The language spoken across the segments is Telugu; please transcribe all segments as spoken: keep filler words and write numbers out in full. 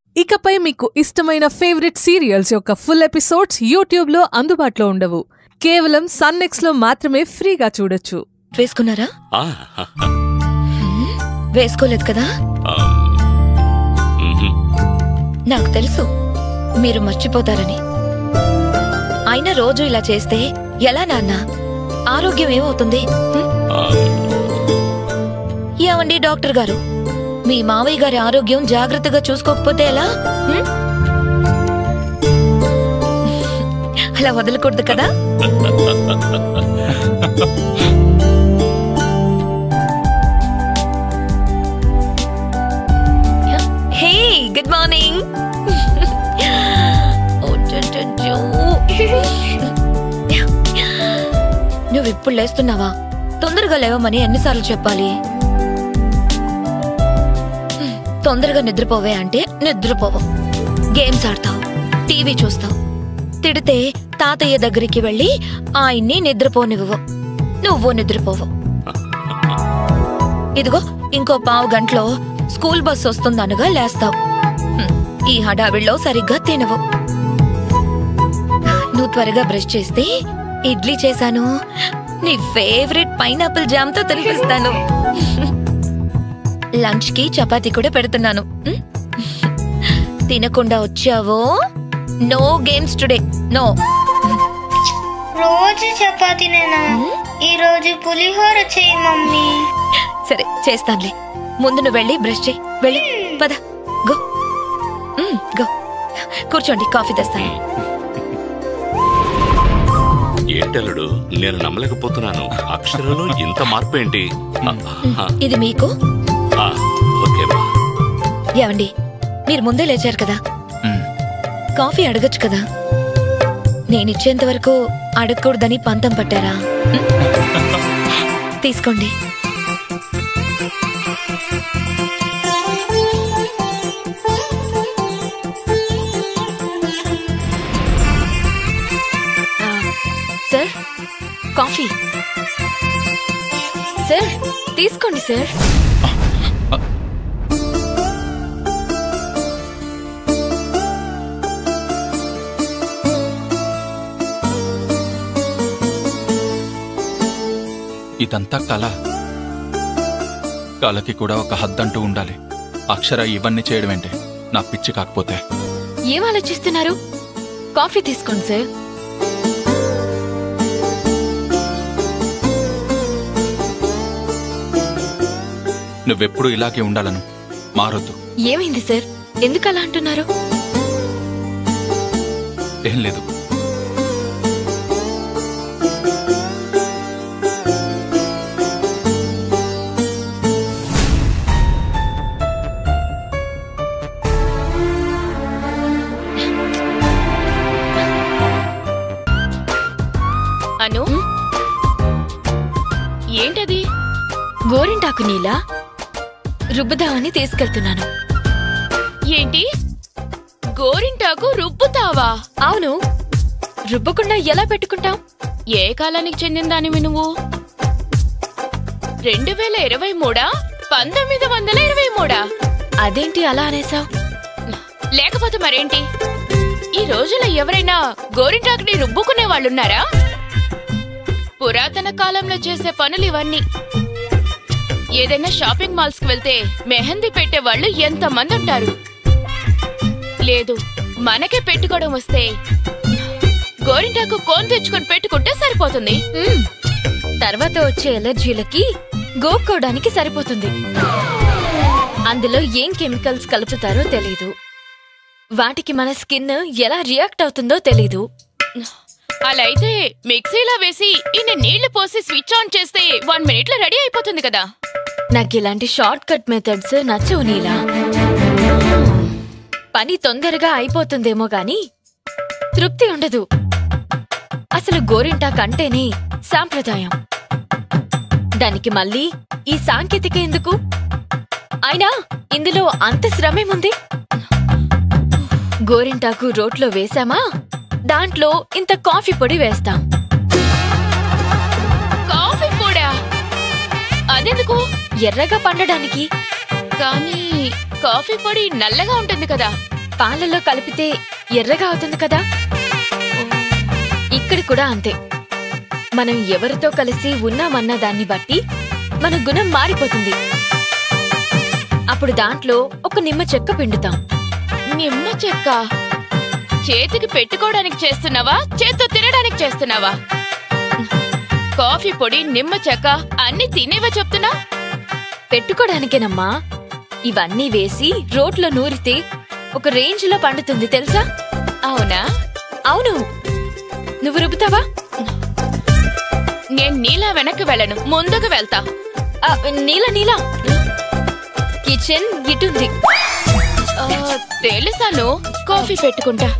ఇకపై మీకు ఇష్టమైన ఫేవరెట్ సీరియల్స్ యొక్క ఫుల్ ఎపిసోడ్స్ యూట్యూబ్ లో అందుబాటులో ఉండవు. కేవలం సన్ నెక్స్ట్ లో మాత్రమే ఫ్రీగా చూడొచ్చు. వేసుకున్నారా? వేసుకోలేదు కదా? నాకు తెలుసు మీరు మర్చిపోతారని. అయినా రోజు ఇలా చేస్తే ఎలా నాన్న? ఆరోగ్యం ఏమవుతుంది? ఏమండి డాక్టర్ గారు, మీ మావయ్య గారి ఆరోగ్యం జాగ్రత్తగా చూసుకోకపోతే ఎలా? అలా వదలకూడదు కదా. Hey, good morning. నువ్వు ఇప్పుడు లేస్తున్నావా? తొందరగా లేవమని ఎన్నిసార్లు చెప్పాలి? తొందరగా నిద్రపోవే అంటే నిద్రపోవు. గేమ్స్ ఆడతావు, టీవీ చూస్తావు. తిడితే తాతయ్య దగ్గరికి వెళ్ళి ఆయన్ని నిద్రపోనివ్వవు. నువ్వు నిద్రపోవు. ఇదిగో ఇంకో పావు గంటలో స్కూల్ బస్ వస్తుందనగా లేస్తావు. ఈ హడావిడిలో సరిగ్గా తినవు. నువ్వు త్వరగా బ్రష్ చేస్తే ఇడ్లీ చేశాను, నీ ఫేవరెట్ పైనాపిల్ జామ్ తో తినిపిస్తాను. లంచ్ కి చపాతీ కూడా పెడుతున్నాను. తినకుండా వచ్చావో నో గేమ్స్ టుడే. నో. రోజు చపాతీనేనా? ఈ రోజు పులిహోర చేయి మమ్మీ. సరే చేస్తానులే. ముందు నువ్వు వెళ్ళి బ్రష్ చేయి. వెళ్ళి పద. Go go. కూర్చోండి, కాఫీ తెస్తాను. ఏంటలుడు, నేను నమ్మలేకపోతున్నాను. అక్షరంలో ఇంత మార్పు ఏంటి? ఇది మీకు. ఏమండి, మీరు ముందే లేచారు కదా, కాఫీ అడగచ్చు కదా. నేనిచ్చేంత వరకు అడగకూడదని పంతం పట్టారా? తీసుకోండి. Sir, coffee. సార్, తీసుకోండి సార్. ఇదంతా కళ. కళకి కూడా ఒక హద్దంటూ ఉండాలి. అక్షర ఇవన్నీ చేయడం ఏంటి? నా పిచ్చి కాకపోతే. ఏం ఆలోచిస్తున్నారు? కాఫీ తీసుకోండి సార్. నువ్వెప్పుడు ఇలాగే ఉండాలను. మారొద్దు. ఏమైంది సార్? ఎందుకు అలా అంటున్నారు? ఏం లేదు. అను, ఏంటది? గోరింటాకు నీలా రుబ్బుదామని తీసుకెళ్తున్నాను. ఏంటి? గోరింటాకు రుబ్బుతావా? అవును, రుబ్బకుండా ఎలా పెట్టుకుంటాం? ఏ కాలానికి చెందిందానివి నువ్వు? రెండు వేల ఇరవై మూడా పంతొమ్మిది వందల ఇరవై మూడా? అదేంటి అలా అనేసావు? లేకపోతే మరేంటి? ఈ రోజులో ఎవరైనా గోరింటాకుని రుబ్బుకునే వాళ్ళున్నారా? పురాతన కాలంలో చేసే పనులు ఇవన్నీ. ఏదైనా షాపింగ్ మాల్స్ కి వెళ్తే మెహందీ పెట్టే వాళ్ళు ఎంత మంది ఉంటారు. లేదు, మనకే పెట్టుకోవడం వస్తే గోరింటాకు కోన్ తెచ్చుకొని పెట్టుకుంటే సరిపోతుంది. తర్వాత వచ్చే ఎలర్జీలకి గోక్కోవడానికి సరిపోతుంది. అందులో ఏం కెమికల్స్ కలుపుతారో తెలీదు. వాటికి మన స్కిన్ ఎలా రియాక్ట్ అవుతుందో తెలీదు. అలా అయితే మిక్సీలో వేసి ఇన్ని నీళ్లు పోసి స్విచ్ ఆన్ చేస్తే వన్ మినిట్ లో రెడీ అయిపోతుంది కదా. నాకు ఇలాంటి షార్ట్ కట్ మెథడ్స్ నచ్చవు నీలా. పని తొందరగా అయిపోతుందేమో గాని తృప్తి ఉండదు. అసలు గోరింటాకు అంటేనే సాంప్రదాయం. దానికి మళ్ళీ ఈ సాంకేతిక ఎందుకు? అయినా ఇందులో అంత శ్రమేముంది? గోరింటాకు రోట్లో వేసామా, దాంట్లో ఇంత కాఫీ పొడి వేస్తాం. కాఫీ పొడా? అదెందుకు? ఎర్రగా పండడానికి. కానీ కాఫీ పొడి నల్లగా ఉంటుంది కదా. పాలల్లో కలిపితే ఎర్రగా అవుతుంది కదా, ఇక్కడ కూడా అంతే. మనం ఎవరితో కలిసి ఉన్నామన్న దాన్ని బట్టి మన గుణం మారిపోతుంది. అప్పుడు దాంట్లో ఒక నిమ్మ చెక్క పిండుతాం. నిమ్మ చెక్క చేతికి పెట్టుకోవడానికి చేస్తున్నావా, చేత్తో తినడానికి చేస్తున్నావా? కాఫీ పొడి, నిమ్మ చెక్క అన్ని తినేవా చెప్తున్నా? పెట్టుకోడానికేనమ్మా. ఇవన్నీ వేసి రోట్లో నూరితే ఒక రేంజ్ లో పండుతుంది తెలుసా? అవునా? అవును. నువ్వు రుబ్బుతావా? నేను నీలా వెనక్కి వెళ్ళను, ముందుకు వెళ్తా. నీలా నీలా కిచెన్ ఇటుంది. తెలుసాను, కాఫీ పెట్టుకుంటా.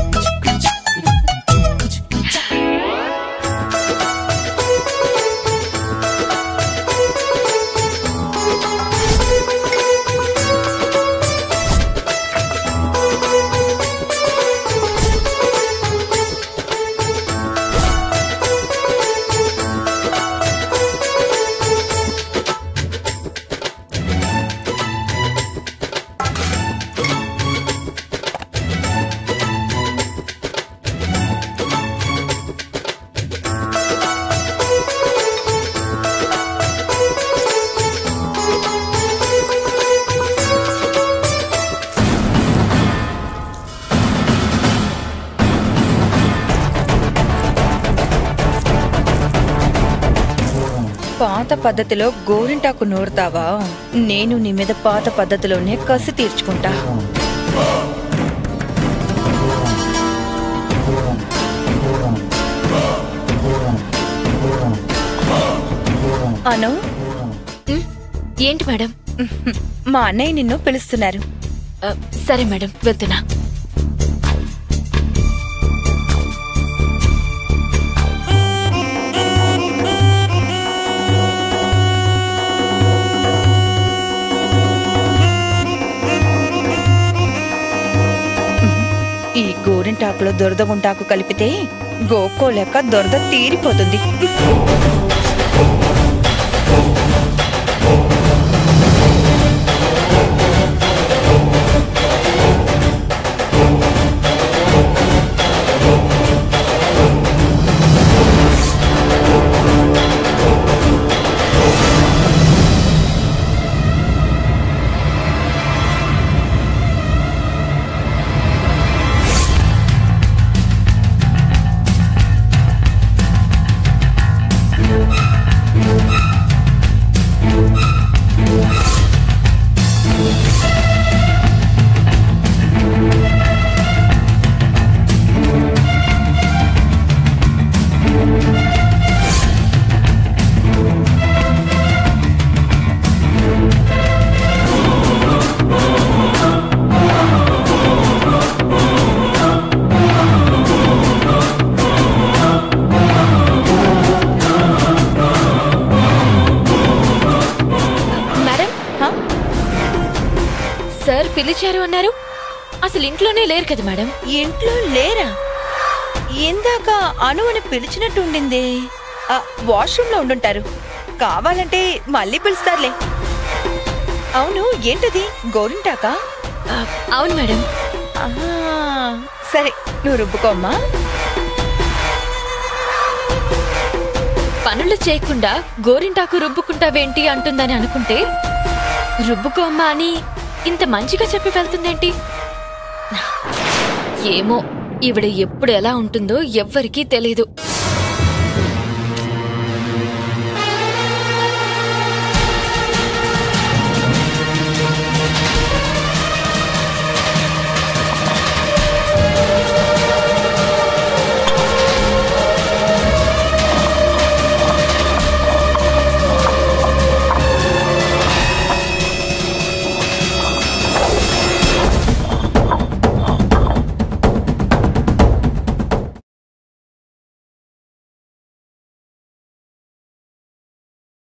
పాత పద్ధతిలో గోరింటాకు నూరుతావా? నేను నీ మీద పాత పద్ధతిలోనే కసి తీర్చుకుంటా. అను, ఏంటి మేడం? మా అన్నయ్య నిన్ను పిలుస్తున్నారు. సరే మేడం, వెళ్తున్నా. ఈ గోరింటాకులో దొరదగుంటాకు కలిపితే గోక్కోలేక దొరద తీరిపోతుంది. పిలిచారు అన్నారు, అసలు ఇంట్లోనే లేరు కదా మేడం? ఇంట్లో లేరా? ఇందాక అను అని పిలిచినట్టు ఉండింది. వాష్రూమ్ లో ఉండుంటారు. కావాలంటే మళ్ళీ పిలుస్తారులే. అవును, ఏంటది? గోరింటాకా? అవును మేడం. సరే, నువ్వు రుబ్బుకోమ్మా. పనులు చేయకుండా గోరింటాకు రుబ్బుకుంటావేంటి అంటుందని అనుకుంటే, రుబ్బుకోమ్మా అని ఇంత మంచిగా చెప్పి వెళ్తుందేంటి? ఏమో, ఈవిడ ఎప్పుడు ఎలా ఉంటుందో ఎవ్వరికీ తెలీదు.